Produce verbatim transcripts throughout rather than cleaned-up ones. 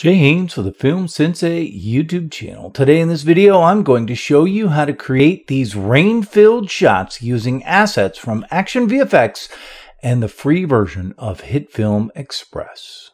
Jay Haynes for the Film Sensei YouTube channel. Today in this video, I'm going to show you how to create these rain-filled shots using assets from ActionVFX and the free version of HitFilm Express.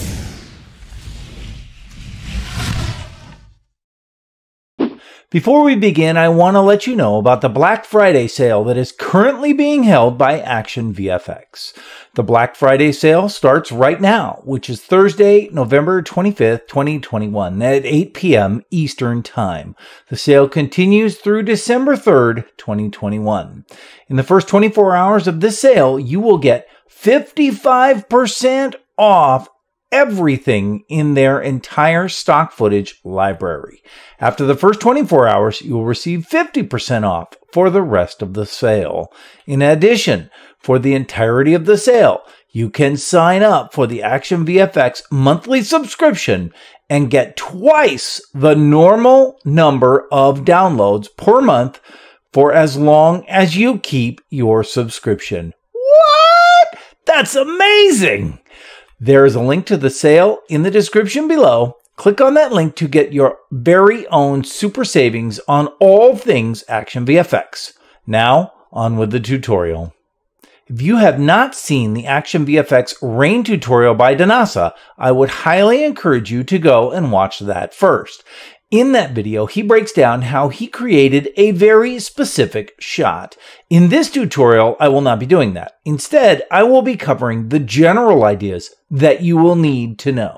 Before we begin, I want to let you know about the Black Friday sale that is currently being held by ActionVFX. The Black Friday sale starts right now, which is Thursday, November twenty-fifth, twenty twenty-one at eight p m Eastern Time. The sale continues through December third, twenty twenty-one. In the first twenty-four hours of this sale, you will get fifty-five percent off everything in their entire stock footage library. After the first twenty-four hours, you will receive fifty percent off for the rest of the sale. In addition, for the entirety of the sale, you can sign up for the ActionVFX monthly subscription and get twice the normal number of downloads per month for as long as you keep your subscription. What? That's amazing! There is a link to the sale in the description below. Click on that link to get your very own super savings on all things ActionVFX. Now, on with the tutorial. If you have not seen the ActionVFX Rain tutorial by Danasa, I would highly encourage you to go and watch that first. In that video, he breaks down how he created a very specific shot. In this tutorial, I will not be doing that. Instead, I will be covering the general ideas that you will need to know.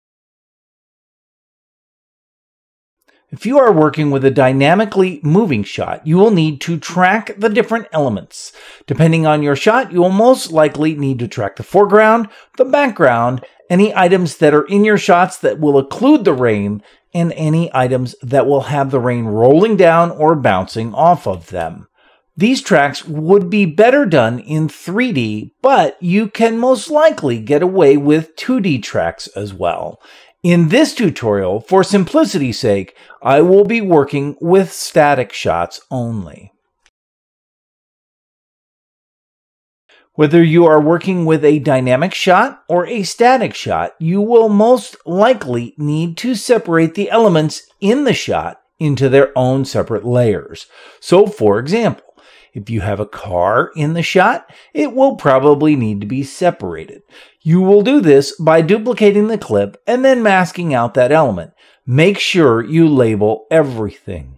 If you are working with a dynamically moving shot, you will need to track the different elements. Depending on your shot, you will most likely need to track the foreground, the background, any items that are in your shots that will occlude the rain, and any items that will have the rain rolling down or bouncing off of them. These tracks would be better done in three D, but you can most likely get away with two D tracks as well. In this tutorial, for simplicity's sake, I will be working with static shots only. Whether you are working with a dynamic shot or a static shot, you will most likely need to separate the elements in the shot into their own separate layers. So, for example, if you have a car in the shot, it will probably need to be separated. You will do this by duplicating the clip and then masking out that element. Make sure you label everything.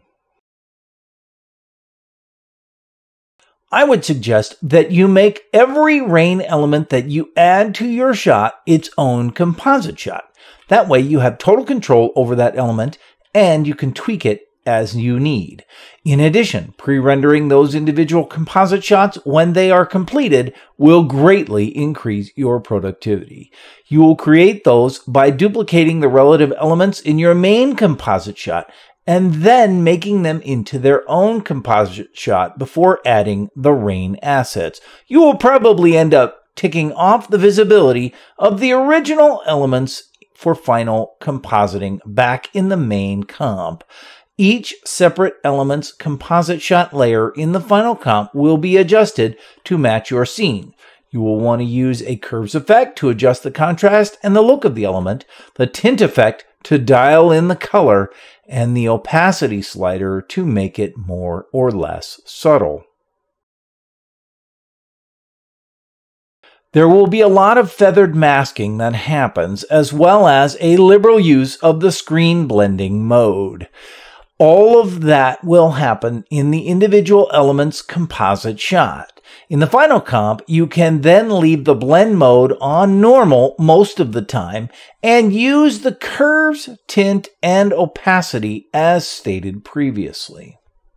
I would suggest that you make every rain element that you add to your shot its own composite shot. That way you have total control over that element and you can tweak it as you need. In addition, pre-rendering those individual composite shots when they are completed will greatly increase your productivity. You will create those by duplicating the relative elements in your main composite shot and then making them into their own composite shot before adding the rain assets. You will probably end up ticking off the visibility of the original elements for final compositing back in the main comp. Each separate element's composite shot layer in the final comp will be adjusted to match your scene. You will want to use a curves effect to adjust the contrast and the look of the element, the tint effect to dial in the color, and the opacity slider to make it more or less subtle. There will be a lot of feathered masking that happens, as well as a liberal use of the screen blending mode. All of that will happen in the individual element's composite shot. In the final comp, you can then leave the blend mode on normal most of the time and use the curves, tint, and opacity as stated previously.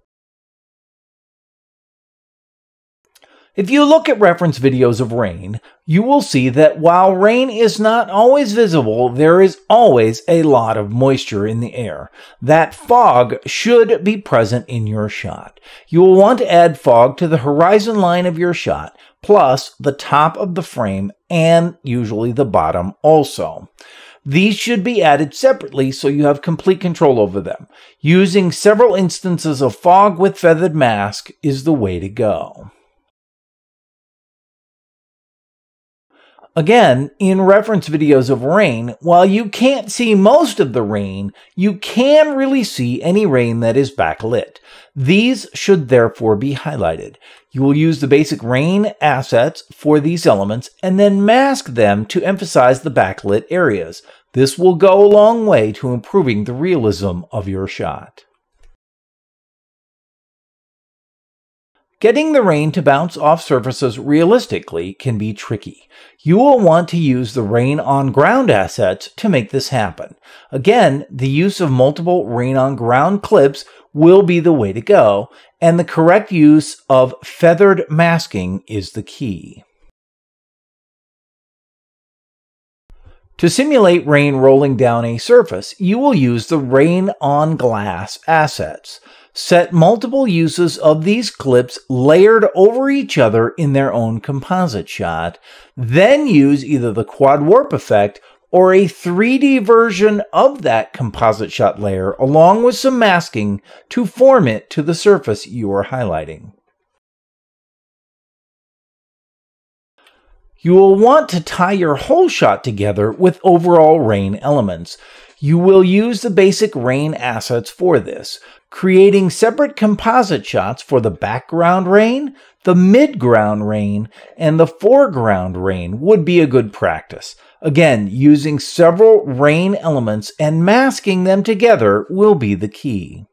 If you look at reference videos of rain, you will see that while rain is not always visible, there is always a lot of moisture in the air. That fog should be present in your shot. You will want to add fog to the horizon line of your shot, plus the top of the frame and usually the bottom also. These should be added separately so you have complete control over them. Using several instances of fog with feathered mask is the way to go. Again, in reference videos of rain, while you can't see most of the rain, you can really see any rain that is backlit. These should therefore be highlighted. You will use the basic rain assets for these elements and then mask them to emphasize the backlit areas. This will go a long way to improving the realism of your shot. Getting the rain to bounce off surfaces realistically can be tricky. You will want to use the rain on ground assets to make this happen. Again, the use of multiple rain on ground clips will be the way to go, and the correct use of feathered masking is the key. To simulate rain rolling down a surface, you will use the rain on glass assets. Set multiple uses of these clips layered over each other in their own composite shot, then use either the quad warp effect or a three D version of that composite shot layer along with some masking to form it to the surface you are highlighting. You will want to tie your whole shot together with overall rain elements. You will use the basic rain assets for this, creating separate composite shots for the background rain, the midground rain, and the foreground rain would be a good practice. Again, using several rain elements and masking them together will be the key.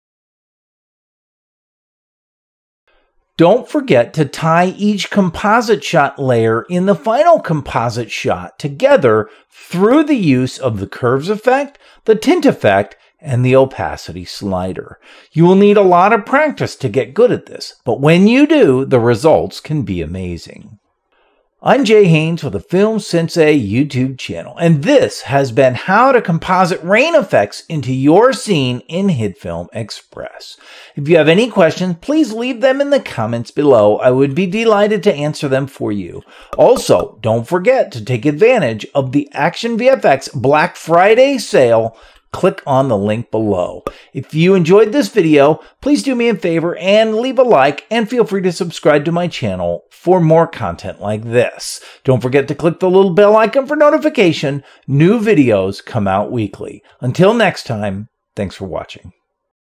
Don't forget to tie each composite shot layer in the final composite shot together through the use of the curves effect, the tint effect, and the opacity slider. You will need a lot of practice to get good at this, but when you do, the results can be amazing. I'm Jay Haynes with the Film Sensei YouTube channel, and this has been how to composite rain effects into your scene in HitFilm Express. If you have any questions, please leave them in the comments below. I would be delighted to answer them for you. Also, don't forget to take advantage of the ActionVFX Black Friday sale. Click on the link below. If you enjoyed this video, please do me a favor and leave a like, and feel free to subscribe to my channel for more content like this. Don't forget to click the little bell icon for notification. New videos come out weekly. Until next time, thanks for watching.